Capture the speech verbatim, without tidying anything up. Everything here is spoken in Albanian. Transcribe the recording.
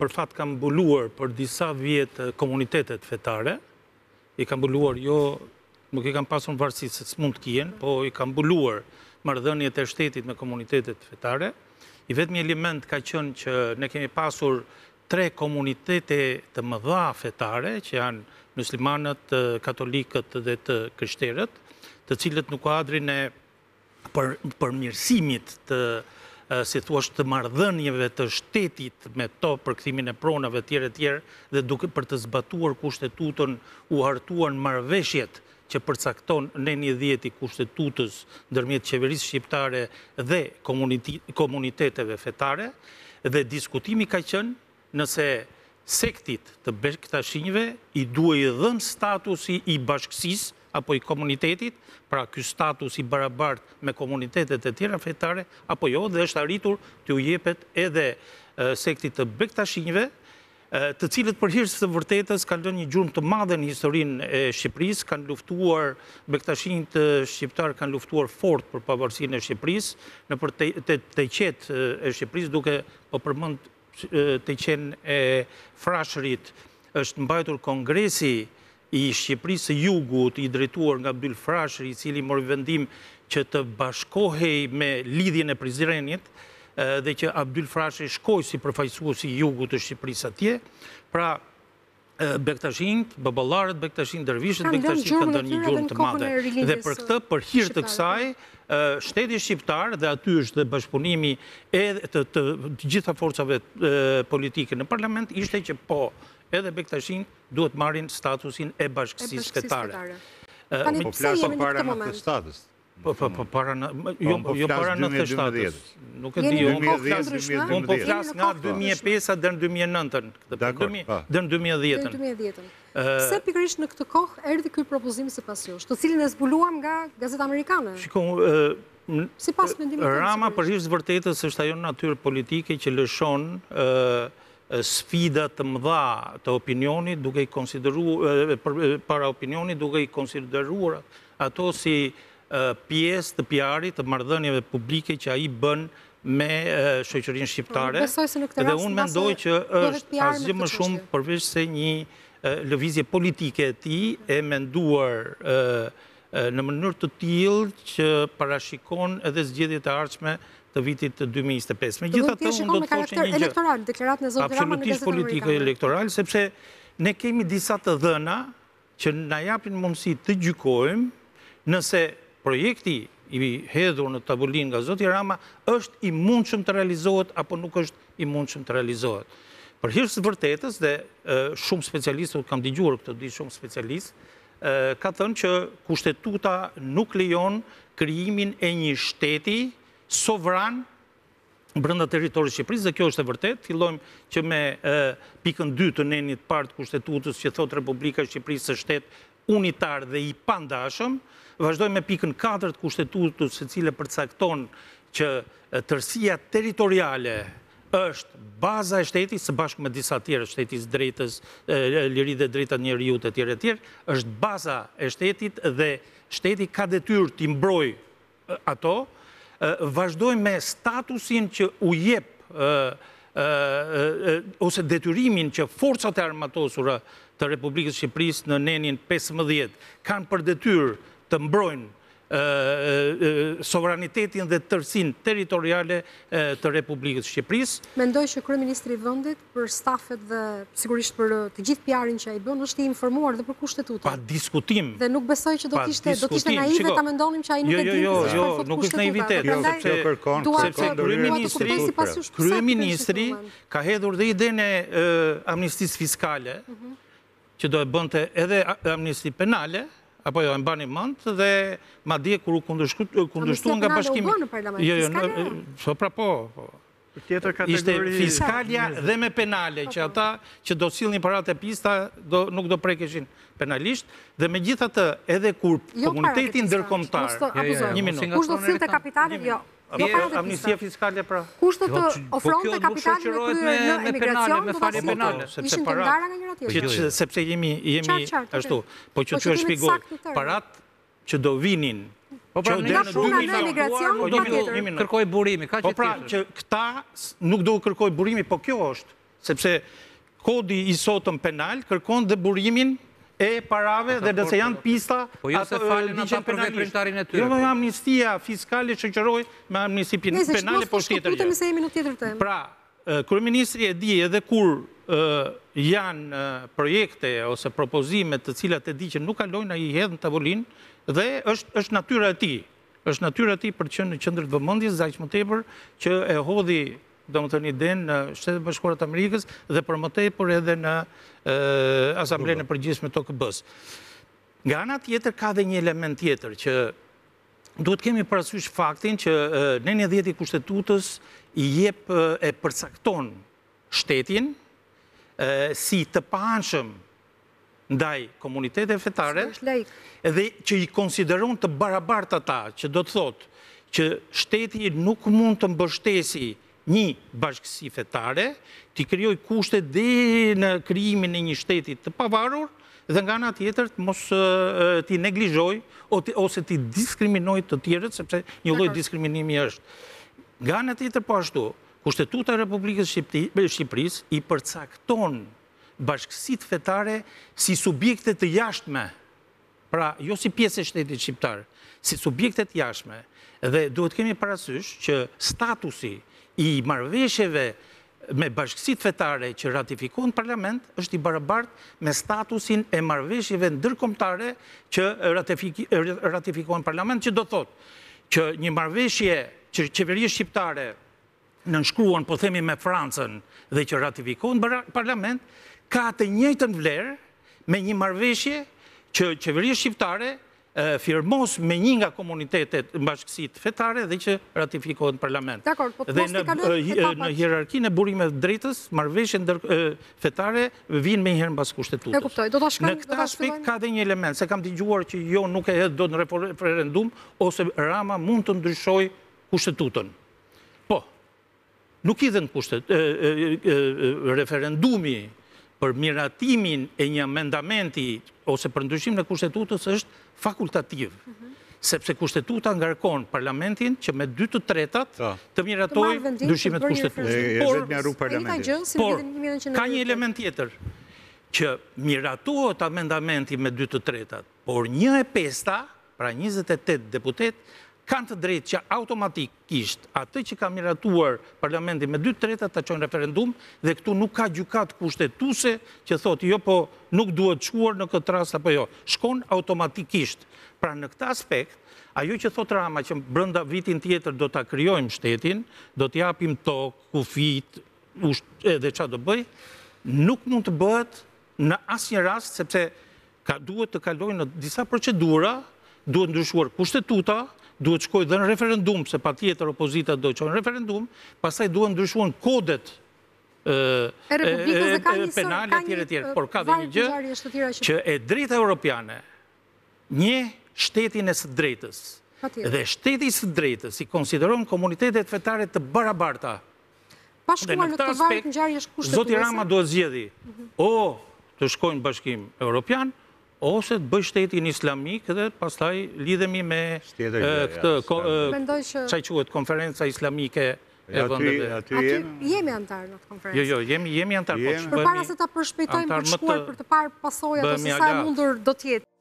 për fat kam mbuluar për disa vjetë komunitetet fetare, i kam mbuluar jo, nuk i kam pasur varësi se s'mund të kjen, po i kam mbuluar marrëdhëniet e shtetit me komunitetet fetare. I vetmi element ka qenë që ne kemi pasur tre komunitete të mëdha fetare, që janë muslimanët, katolikët dhe të krishterët, të cilët në kuadrin e për, përmirësimit të si thua të marrëdhënieve të shtetit me to për kthimin e pronave tjere tjere dhe duke për të zbatuar kushtetutën u hartuan marrëveshjet që përcakton në një dhjetë i kushtetutës ndërmjet qeverisë shqiptare dhe komuniteteve fetare dhe diskutimi ka qenë nëse sektit të bektashinjve i duhej dhënë statusi i bashkësisë apo i komunitetit, pra ky status i barabartë me komunitetet e tjera fetare, apo jo, dhe është arritur të u jepet edhe sektit të bektashinjve, të cilët për hir të vërtetës kanë lënë një gjurmë të madhe në historinë e Shqipërisë, kanë luftuar, bektashinjt shqiptar kanë luftuar fort për pavarësinë e Shqipërisë, në për të qetë e Shqipërisë, duke po përmend të qenë e Frashërit, është mbajtur kongresi i Shqipërisë së Jugut, i drejtuar nga Abdyl Frashëri, i cili mori vendim që të bashkohej me lidhjen e Prizrenit, dhe që Abdyl Frashëri shkoi si përfaqësues i Jugut të Shqipërisë atje. Pra, bektashinjt, baballarët bektashinjt, dervishët bektashinjt kanë dhënë një gjurmë të madhe. Dhe për këtë, për hir të kësaj, shteti shqiptar, dhe aty është dhe bashkëpunimi të gjitha forcave politike në parlament, ishte që po, edhe bektashinjt duhet marrin statusin e bashkësisë fetare. Po flasë para nëntëdhjetë shtatës. Po para nëntëdhjetë shtatës. Nuk e di, unë po flas nga dy mijë e pesë deri në dy mijë e nëntën. Deri në dy mijë e dhjetën. Pse pikërisht në këtë kohë erdhi ky propozim sipas jush, të cilin e zbuluam nga Gazeta Amerikane? Shikoj, sipas mendimit tim. Rama për hir të vërtetës është ajo natyrë politike që lëshon sfida të mëdha të opinionit, duke i konsideruar para opinionit, duke i konsideruar ato si pjesë të P R-it, të marrëdhënieve publike që ai bën me shoqërinë shqiptare. Dhe unë mendoj që është asgjë më shumë përveç se një lëvizje politike e tij e menduar në mënyrë të tillë që parashikon edhe zgjedhjet e ardhshme të vitit të dy mijë e njëzet e pesë. Megjithatë, unë do të thoshe një gjë. Elektoral, deklaratën e zotit Rama në Absolutisht politike elektoral, sepse ne kemi disa të dhëna që na japin mundësi të gjykojmë nëse projekti i hedhur në tavolinë nga zoti Rama është i mundshëm të realizohet apo nuk është i mundshëm të realizohet. Për hir të vërtetës, dhe shumë specialistë, kam dëgjuar këtë di shumë specialistë, ka thënë që kushtetuta nuk lejon krijimin e një shteti sovran brenda territorit Shqipërisë, dhe kjo është e vërtet. Fillojmë që me pikën dy të nenit partë kushtetutës që thot Republika e Shqipërisë është shtet unitar dhe i pandashëm. Vazhdojmë me pikën katër të kushtetutës, e cila përcakton që tërësia territoriale është baza e shtetit, së bashku me disa tjerë, shtetit drejtës, liri dhe drejta njeriut e tjerë e tjerë, është baza e shtetit dhe shteti ka detyrë t'i mbrojë ato. Vazhdojmë me statusin që u jep ose detyrimin që forcat e armatosura të Republikës Shqipërisë në nenin pesëmbëdhjetë kanë për detyrë të mbrojnë sovranitetin dhe tërësinë territoriale të Republikës Shqipërisë. Mendoj që kryeministri i vendit për stafet dhe sigurisht për të gjithë P R-in që ai bën është i informuar dhe për kushtetutën. Pa diskutim. Dhe nuk besoj që do të ishte do të ishte naive ta mendonim që ai nuk e di. Jo, jo, jo, nuk është naivitet, sepse kërkon kryeministri, kryeministri ka hedhur dhe idenë e amnistisë fiskale, që do e bënte edhe amnisti penale, apo jo, e mbani mend, dhe madje kur u kundërshtuan nga bashkimi. Jo, jo, pra po. Ishte fiskalja dhe me penale, që ata që do sillnin paratë e pista nuk do prekeshin penalisht, dhe megjithatë edhe kur komuniteti ndërkombëtar, një minutë. Kush do sillte kapitalin? Jo. Amnistia fiskale pra. Kush do të ofronte kapitalin në emigracion, do ta penale, ishin të ndara nga njëra tjetra. Sepse jemi jemi ashtu, po që ty shpjegoj parat që do vinin. Po pra nga puna në emigracion, po do kërkoj burimi, ka që Po pra tjetër. që këta nuk do kërkoj burimi, po kjo është sepse kodi i sotëm penal kërkon dhe burimin e parave dhe nëse janë pista... Po jo se falen ata për veprimtarin e tyre. Jo, amnistia fiskale shoqëroj me amnisti penale po tjetër gjë. Pra, kryeministri e di edhe kur janë projekte ose propozime të cilat e di që nuk kalojnë ai i hedh në tavolinë dhe është natyra e tij. Është natyra e tij për të qenë në qendër të vëmendjes, aq më tepër që e hodhi domethënë idenë në Shtetet Bashkuara të Amerikës dhe për më tepër edhe në Asamblenë e Përgjithshme të O K B-s. Nga ana tjetër ka dhe një element tjetër që duhet kemi parasysh faktin që nëntëdhjetë dhjetë i Kushtetutës i jep e përcakton shtetin si të paanshëm ndaj komuniteteve fetare dhe që i konsideron të barabartë ata, që do të thotë që shteti nuk mund të mbështesi një bashkësi fetare, t'i krijoj kushte dhe në krijimin e një shteti të pavarur dhe nga ana tjetër mos t'i neglizhoj ose t'i diskriminoj të tjerët, sepse një lloj diskriminimi është. Nga ana tjetër po ashtu, Kushtetuta e Republikës Shqipërisë i përcakton bashkësitë fetare si subjekte të jashtme, pra jo si pjesë e shtetit shqiptar, si subjekte të jashtme, dhe duhet kemi parasysh që statusi i marrëveshjeve me bashkësitë fetare që ratifikohen në parlament është i barabartë me statusin e marrëveshjeve ndërkombëtare që ratifikohen në parlament, që do thotë që një marrëveshje që qeveria shqiptare nënshkruan, po themi me Francën, dhe që ratifikohen në parlament, ka të njëjtën vlerë me një marrëveshje që qeveria shqiptare firmos me një nga komunitetet në bashkësitë fetare dhe që ratifikohet në parlament. Dhe në hierarkinë e burimeve të drejtës, marrëveshjet fetare vinë me njëherë mbas Kushtetutës. Në këtë aspekt ka dhe një element, se kam dëgjuar që jo nuk e hedh dot në referendum ose Rama mund të ndryshojë Kushtetutën. Po, nuk i dhën referendumi për miratimin e një amendamenti ose për ndryshim në Kushtetutës është fakultativ, sepse Kushtetuta ngarkon parlamentin që me dy të tretat të miratoj ndryshimet Kushtetutës. Por, ka një element tjetër, që miratohet amendamenti me dy të tretat, por një e pesta, pra njëzet e tetë deputet, kanë të drejtë që automatikisht atë që ka miratuar parlamentin me dy të tretat të qojnë referendum dhe këtu nuk ka gjykat kushtetuse që thotë jo po nuk duhet shkuar në këtë rast apo jo. Shkon automatikisht. Pra në këtë aspekt, ajo që thotë Rama që brenda vitin tjetër do të krijojmë shtetin, do t'japim tokë, kufit, edhe qa do bëj, nuk mund të bëhet në asnjë rast sepse duhet të kalojnë në disa procedura, duhet ndryshuar Kushtetuta, duhet shkoj dhe në referendum, se pa tjetër opozita do qojnë referendum, pasaj duhet ndryshuan kodet penale tjere tjere. Por ka dhe një gjë që e drejta europiane, një shtetin e së drejtës, dhe shteti së drejtës i konsideron komunitetet fetare të barabarta. Dhe në këtë aspekt, Zoti Rama do zgjedhi o të shkojnë bashkim europian, ose të bëj shtetin islamik dhe pastaj lidhemi me këtë, qaj quhet, konferenca islamike e vëndeve. Aty jemi antar në të konferencë. Jo, jo, jemi antar. Për para se ta përshpejtojmë për shkuar për të parë pasojat ose sa e mundur do tjetë.